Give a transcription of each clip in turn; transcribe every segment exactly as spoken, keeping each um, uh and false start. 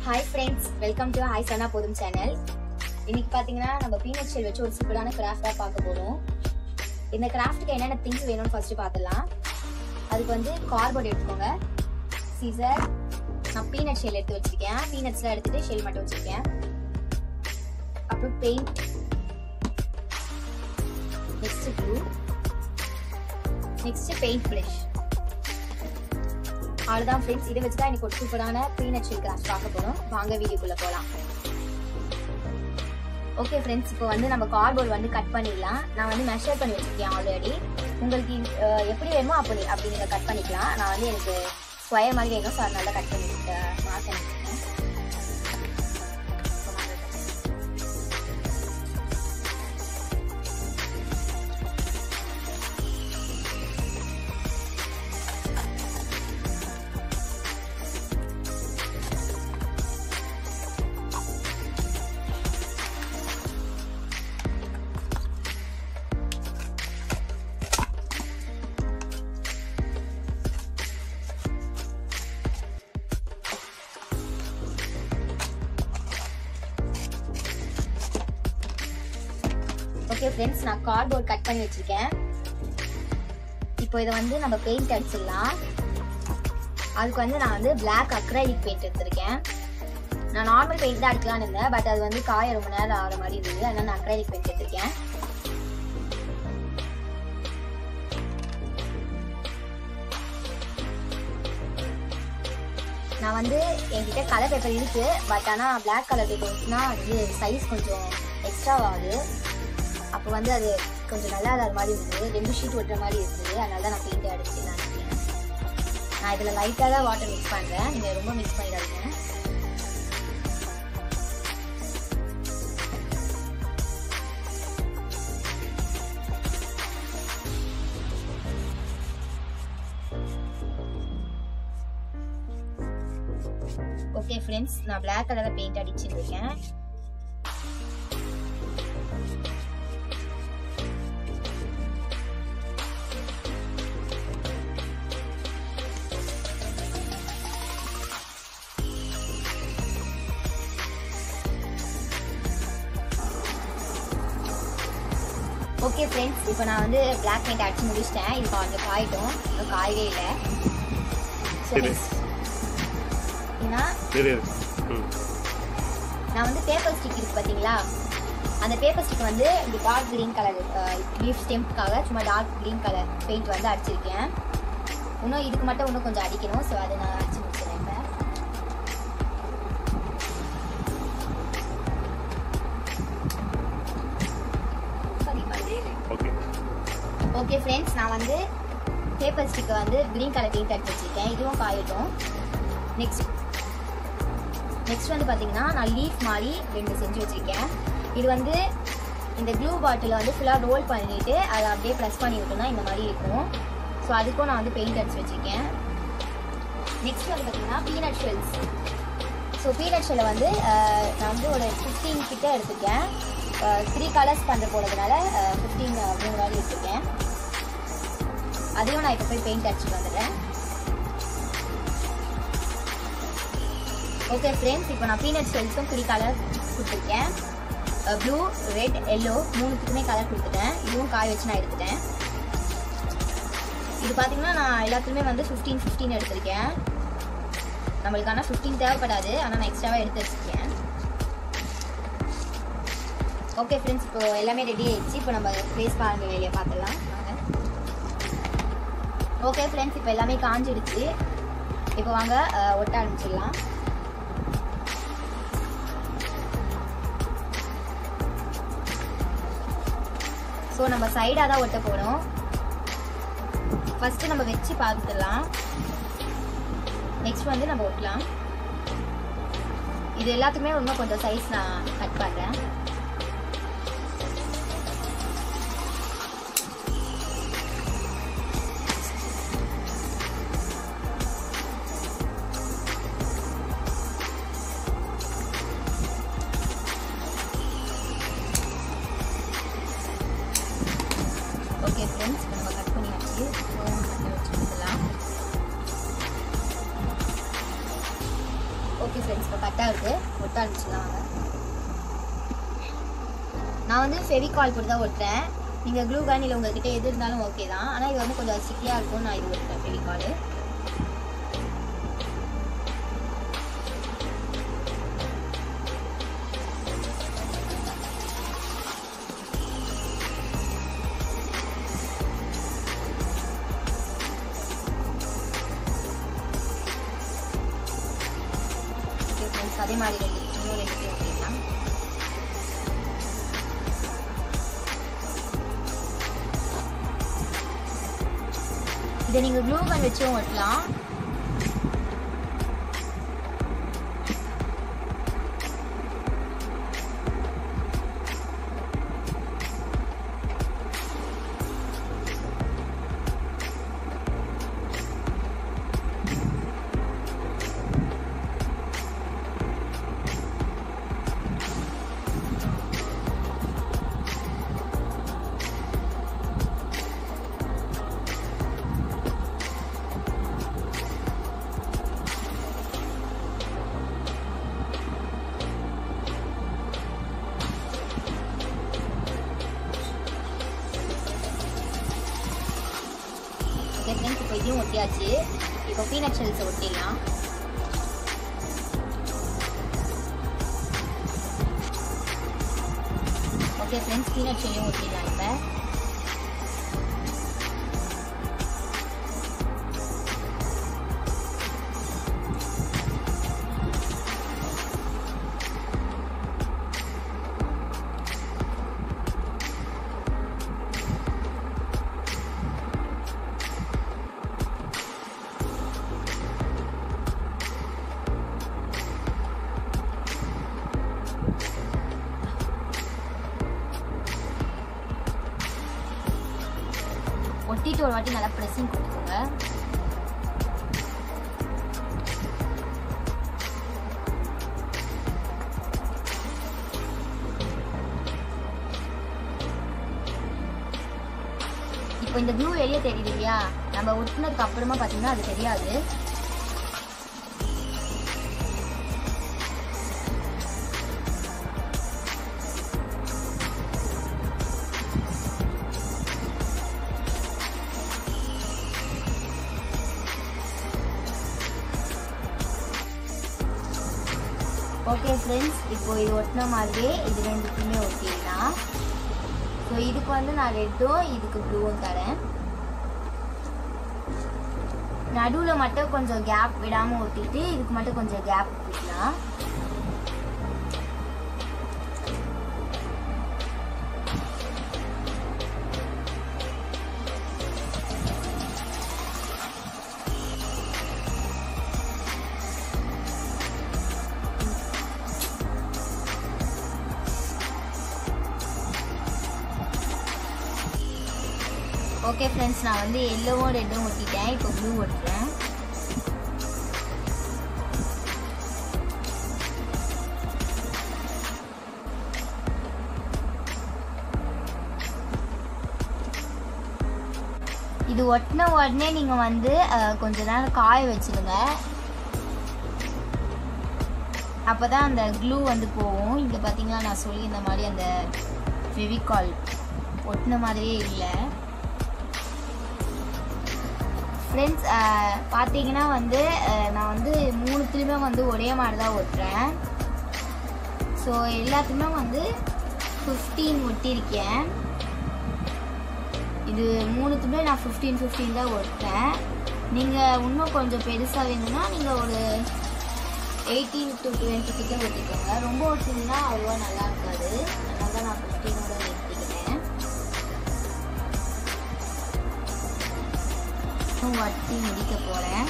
Hi friends, welcome to Hi Sana Podum channel. இன்னைக்கு பாத்தீங்கன்னா நம்ம பீனட் ஷெல் வச்சு ஒரு சூப்பரான கிராஃப்டா பார்க்க போறோம். இந்த கிராஃப்ட்க்கு என்னென்ன திங்ஸ் வேணும்னு ஃபர்ஸ்ட் பார்த்தலாம். அதுக்கு வந்து கார்ட்போர்ட் எடுத்துக்கோங்க. சீசர், நான் பீனட் ஷெல் எடுத்து வச்சிருக்கேன். பீனட்ஸ்லாம் எடுத்துட்டு ஷெல் மட்டும் வச்சிருக்கேன். அப்புறம் paint, next glue, next paint brush. அவ்வளவுதான் ஃப்ரெண்ட்ஸ், இதை வச்சுதான் எனக்கு ஒரு சூப்பரான பீனட் ஷெல் கிராஃப்ட் பார்க்க போறோம். வாங்க வீடியோக்குள்ள போலாம். ஓகே ஃப்ரெண்ட்ஸ், இப்போ வந்து நம்ம கார்ட்போர்ட் வந்து கட் பண்ணிடலாம். நான் வந்து மெஷர் பண்ணி வச்சிருக்கேன் ஆல்ரெடி. உங்களுக்கு எப்படி வேணுமோ அப்படி அப்படி நீங்கள் கட் பண்ணிக்கலாம். நான் வந்து எனக்கு ஸ்கொயர் மாதிரி வேணும், ஸோ அதனால கட் பண்ணி மார்க் பண்ணிருக்கேன். ஓகே ஃப்ரெண்ட்ஸ், நான் கார்ட்போர்ட் கட் பண்ணி வச்சிருக்கேன். இப்போ இதை வந்து நம்ம பெயிண்ட் அடிச்சிடலாம். அதுக்கு வந்து நான் வந்து பிளாக் அக்ரைலிக் பெயிண்ட் எடுத்திருக்கேன். நான் நார்மல் பெயிண்ட் தான் அடிக்கலான்னு இருந்தேன், பட் அது வந்து காய ரொம்ப நேரம் ஆகிற மாதிரி இருந்தது, அதனால நான் அக்ரைலிக் பெயிண்ட் எடுத்திருக்கேன். நான் வந்து என்கிட்ட கலர் பேப்பர் இருக்கு, பட் ஆனால் பிளாக் கலர் பேப்பர் வந்துச்சுன்னா அது சைஸ் கொஞ்சம் எக்ஸ்ட்ரா ஆகுது. அப்போ வந்து அது கொஞ்சம் நல்லா இல்லாத மாதிரி இருந்தது, ரெண்டு ஷீட் ஒட்டுற மாதிரி இருந்தது, அதனால தான் நான் பெயிண்ட் அடிச்சு நான் நினைக்கிறேன். நான் இதில் லைட்டாக தான் வாட்டர் மிக்ஸ் பண்ணுறேன், நீங்கள் ரொம்ப மிக்ஸ் பண்ணிடாதீங்க. ஓகே ஃப்ரெண்ட்ஸ், நான் பிளாக் கலரில் பெயிண்ட் அடிச்சுருக்கேன். ஓகே ஃப்ரெண்ட்ஸ், இப்போ நான் வந்து பிளாக் பெயிண்ட் அடிச்சு முடிச்சிட்டேன். இது கொஞ்சம் காயிட்டும், காயவே இல்லை. நான் வந்து பேப்பர் ஸ்டிக் இருக்கு பார்த்தீங்களா, அந்த பேப்பர் ஸ்டிக் வந்து இந்த டார்க் கிரீன் கலர் லீஃப் ஸ்டெம்ப்காக சும்மா டார்க் கிரீன் கலர் பெயிண்ட் வந்து அடிச்சிருக்கேன். இன்னும் இதுக்கு மட்டும் இன்னும் கொஞ்சம் அடிக்கணும், ஸோ அதை நான் அடிச்சு முடிச்சிடறேன். ஓகே ஃப்ரெண்ட்ஸ், நான் வந்து பேப்பர் ஸ்டிக்கை வந்து கிரீன் கலர் பெயிண்ட் அடிச்சு வச்சிருக்கேன். இதுவும் காயட்டும். நெக்ஸ்ட் நெக்ஸ்ட் வந்து பார்த்தீங்கன்னா நான் லீஃப் மாதிரி ரெண்டு செஞ்சு வச்சிருக்கேன். இது வந்து இந்த க்ளூ பாட்டில் வந்து ஃபுல்லாக ரோல் பண்ணிட்டு அதை அப்படியே ப்ரெஸ் பண்ணி விட்டோம்னா இந்த மாதிரி இருக்கும். ஸோ அதுக்கும் நான் வந்து பெயிண்ட் அடிச்சு வச்சிருக்கேன். நெக்ஸ்ட் வந்து பார்த்தீங்கன்னா பீனட் ஷெல்ஸ். ஸோ பீனட் ஷெல்லை வந்து நான் வந்து ஒரு ஃபிஃப்டீன் கிட்ட எடுத்துருக்கேன். த்ரீ கலர்ஸ் பண்ணுற போகிறதுனால ஃபிஃப்டீன் மூணு மாதிரி எடுத்துருக்கேன். அதையும் நான் இப்போ போய் பெயிண்ட் அடிச்சுட்டு வந்துடுறேன். ஓகே ஃப்ரெண்ட்ஸ், இப்போ நான் பீனட் ஷெல்ஸும் த்ரீ கலர் கொடுத்துருக்கேன். ப்ளூ, ரெட், எல்லோ மூணுத்துக்குமே கலர் கொடுத்துட்டேன். இதுவும் காய வச்சு நான் எடுத்துட்டேன். இது பார்த்தீங்கன்னா நான் எல்லாத்துக்குமே வந்து ஃபிஃப்டீன் ஃபிஃப்டீன் எடுத்திருக்கேன். நம்மளுக்கு ஆனால் ஃபிஃப்டீன் தேவைப்படாது, ஆனால் நான் எக்ஸ்ட்ராவாக எடுத்து வச்சுருக்கேன். ஓகே ஃப்ரெண்ட்ஸ், இப்போ எல்லாமே ரெடி ஆயிடுச்சு. இப்போ நம்ம ஃபேஸ் பாருங்க வேலையை பார்த்துடலாம். ஓகே ஃப்ரெண்ட்ஸ், இப்போ எல்லாமே காஞ்சிடுச்சு. இப்போ வாங்க ஒட்ட ஆரம்பிச்சிடலாம். ஸோ நம்ம சைடாக தான் ஒட்ட போகிறோம். ஃபஸ்ட்டு நம்ம வச்சு பார்த்துடலாம், நெக்ஸ்ட் வந்து நம்ம ஒட்டலாம். இது எல்லாத்துக்குமே இன்னும் கொஞ்சம் சைஸ் நான் கட் பண்ணுறேன். ஓகே ஃப்ரெண்ட்ஸ், நம்ம கட் பண்ணியாச்சு. வச்சுக்கலாம். ஓகே ஃப்ரெண்ட்ஸ், இப்போ கரெக்டாக இருக்குது. ஒட்ட ஆரம்பிச்சுலாம் வாங்க. நான் வந்து ஃபெவிகால் போட்டு தான் ஒட்டுறேன். நீங்கள் க்ளூ கன் இல்லை உங்கள்கிட்ட எது இருந்தாலும் ஓகே தான். ஆனால் இது வந்து கொஞ்சம் ஸ்டிக்கியாக இருக்கும். நான் இது ஒட்டுறேன் ஃபெவிகால். அதே மாதிரி ரெண்டு இன்னும் ரெண்டு ஓகேங்களா. இதை நீங்கள் க்ளூ கன் வச்சும் ஒட்டலாம். ஃப்ரெண்ட்ஸ் இப்போ இதையும் ஒட்டியாச்சு. இப்போ பீனட் ஷெல்ஸை ஒட்டிடலாம். ஓகே ஃப்ரெண்ட்ஸ், பீனட் ஷெல்லையும் ஒட்டிடலாம். இப்போ ஒட்டிட்டு ஒரு வாட்டி நல்லா ப்ரெஸ்ஸிங் கொடுத்துக்கோங்க. இப்போ இந்த க்ளூ வெளியே தெரியுது இல்லையா, நம்ம ஒட்டினதுக்கு அப்புறமா பார்த்தீங்கன்னா அது தெரியாது. ஓகே ஃப்ரெண்ட்ஸ், இப்போ இது ஒட்டின மாதிரியே இது ரெண்டுக்குமே ஒட்டிடலாம். ஸோ இதுக்கு வந்து நான் ரெட்டும் இதுக்கு ப்ளூவும் தரேன். நடுவில் மட்டும் கொஞ்சம் கேப் விடாமல் ஒட்டிட்டு இதுக்கு மட்டும் கொஞ்சம் கேப் விடலாம். ஓகே ஃப்ரெண்ட்ஸ், நான் வந்து எல்லோவும் ரெட்டும் ஒட்டிட்டேன். இப்போ ப்ளூ ஒட்டுறேன். இது ஒட்டின உடனே நீங்கள் வந்து கொஞ்ச நேரம் காய வச்சுடுங்க. அப்போ தான் அந்த க்ளூ வந்து போகும். இங்கே பார்த்தீங்கன்னா நான் சொல்லி இந்த மாதிரி அந்த ஃபெவிகால் ஒட்டின மாதிரியே இல்லை. ஃப்ரெண்ட்ஸ், பார்த்தீங்கன்னா வந்து நான் வந்து மூணுத்துலேயுமே வந்து ஒரே மாதிரி தான் ஒட்டுறேன். ஸோ எல்லாத்துக்குமே வந்து ஃபிஃப்டீன் ஒட்டியிருக்கேன். இது மூணுத்துமே நான் ஃபிஃப்டீன் ஃபிஃப்டீன் தான் ஒட்டுறேன். நீங்கள் இன்னும் கொஞ்சம் பெருசாக வேணும்னா நீங்கள் ஒரு எயிட்டீன் டு டுவெண்ட்டி கிட்டே ஒட்டிக்கோங்க. ரொம்ப ஒட்டிங்கன்னா அவ்வளோவா நல்லா இருக்காது. அதனால தான் நான் ஃபிஃப்டீனோட ஒட்டிக்கிறேன். வட்டி முடிக்க போகிறேன்.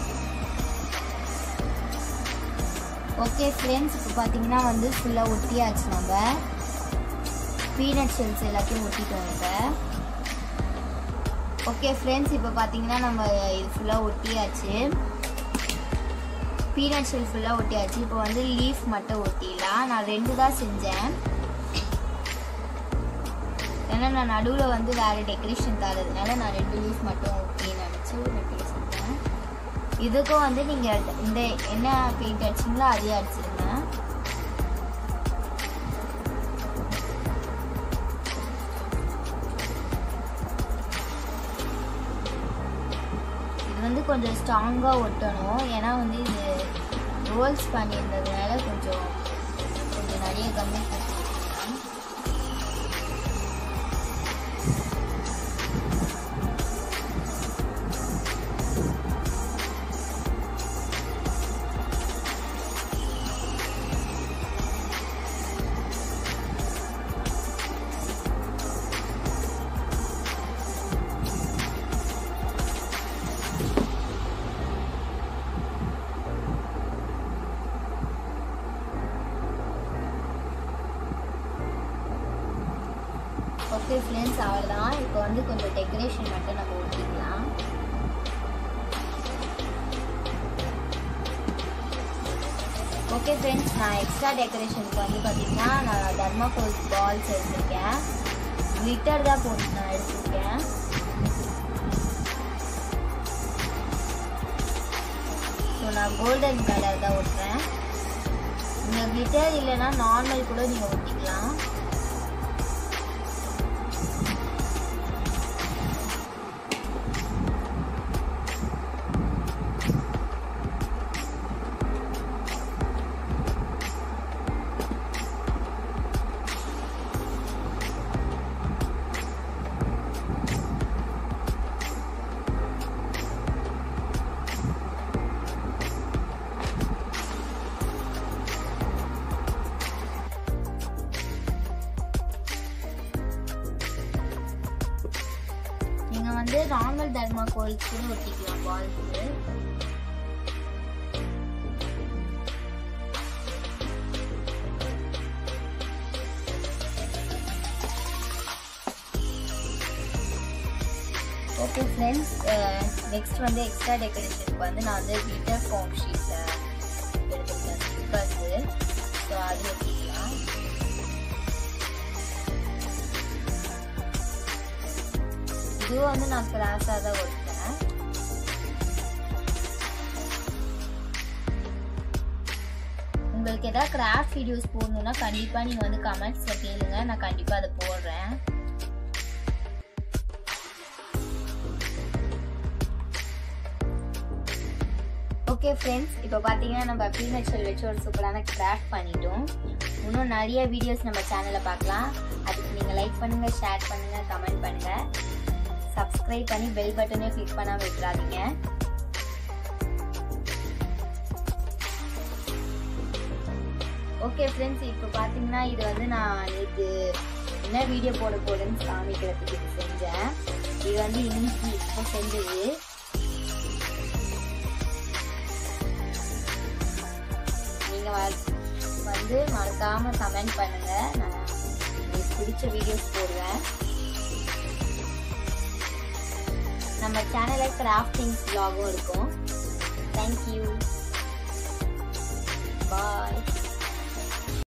ஓகே ஃப்ரெண்ட்ஸ், இப்போ பார்த்தீங்கன்னா வந்து ஃபுல்லாக ஒட்டியாச்சு. நம்ம பீனட் ஷெல்ஸ் எல்லாத்தையும் ஒட்டிட்டோம். இப்போ ஓகே ஃப்ரெண்ட்ஸ், இப்போ பார்த்தீங்கன்னா நம்ம இது ஃபுல்லாக ஒட்டியாச்சு. பீனட் ஷெல் ஃபுல்லாக ஒட்டியாச்சு. இப்போ வந்து லீஃப் மட்டும் ஒட்டிடலாம். நான் ரெண்டு தான் செஞ்சேன். ஏன்னா நான் நடுவில் வந்து வேறு டெக்கரேஷன் தரதுனால நான் ரெண்டு லீஃப் மட்டும் ஒட்டி நினச்சி ரெண்டு செஞ்சேன். இதுக்கும் வந்து நீங்கள் இந்த என்ன பெயிண்ட் அடிச்சிங்களோ அதையே அடிச்சிருங்க. இது வந்து கொஞ்சம் ஸ்ட்ராங்காக ஒட்டணும். ஏன்னா வந்து இது ரோல்ஸ் பண்ணியிருந்ததுனால கொஞ்சம் கொஞ்சம் நிறைய கம்மி கொடுத்துருக்கேன். ஓகே ஃப்ரெண்ட்ஸ், அவ்வளோதான். இப்போ வந்து கொஞ்சம் டெக்கரேஷன் மட்டும் நம்ம ஊற்றிக்கலாம். ஓகே ஃப்ரெண்ட்ஸ், நான் எக்ஸ்ட்ரா டெக்கரேஷனுக்கு வந்து பார்த்தீங்கன்னா நான் தர்மாகோல் பால்ஸ் எடுத்திருக்கேன். கிளிட்டர் தான் போட்டு நான் எடுத்திருக்கேன். ஸோ நான் கோல்டன் கலர் தான் ஓட்டுறேன். இந்த கிளிட்டர் இல்லைன்னா நார்மல் கூட நீங்கள் ஊற்றிக்கலாம். நீங்கள் வந்து நார்மல் தர்மாகோல் கூட ஒட்டிக்கலாம் பால்ஸு. ஓகே ஃப்ரெண்ட்ஸ், நெக்ஸ்ட் வந்து எக்ஸ்ட்ரா டெக்கரேஷனுக்கு வந்து நான் வந்து கிளிட்டர் ஃபார்ம் ஷீட்டில் எடுத்துக்கிட்டேன் ஸ்டிக்கர்ஸு. ஸோ அது ஒட்டிக்கலாம். இதுவும் வந்து நான் கிராஸாக தான் ஒட்டுறேன். உங்களுக்கு ஏதாவது கிராஃப்ட் வீடியோஸ் போடணும்னா கண்டிப்பாக நீங்கள் வந்து கமெண்ட்ஸில் கேளுங்க, நான் கண்டிப்பாக அதை போடுறேன். ஓகே ஃப்ரெண்ட்ஸ், இப்போ பார்த்தீங்கன்னா நம்ம பீனட்ஸில் வச்சு ஒரு சூப்பரான கிராஃப்ட் பண்ணிட்டோம். இன்னும் நிறைய வீடியோஸ் நம்ம சேனலில் பார்க்கலாம். அதுக்கு நீங்கள் லைக் பண்ணுங்கள், ஷேர் பண்ணுங்கள், கமெண்ட் பண்ணுங்கள், சப்ஸ்கிரைப் பண்ணி பெல் பட்டனையும் கிளிக் பண்ணாமல் விட்டுறாதீங்க. ஓகே ஃப்ரெண்ட்ஸ், இப்போ பார்த்தீங்கன்னா இது வந்து நான் நேற்று என்ன வீடியோ போட போடுன்னு காமிக்கிறதுக்கு இது செஞ்சேன். இது வந்து இன்னைக்கு இப்போ செஞ்சது. நீங்கள் வந்து மறக்காமல் கமெண்ட் பண்ணுங்கள், நான் உங்களுக்கு பிடிச்ச வீடியோஸ் போடுவேன். நம்ம சேனலில் கிராஃப்டிங் vlogகும் இருக்கும். தேங்க்யூ, பாய்.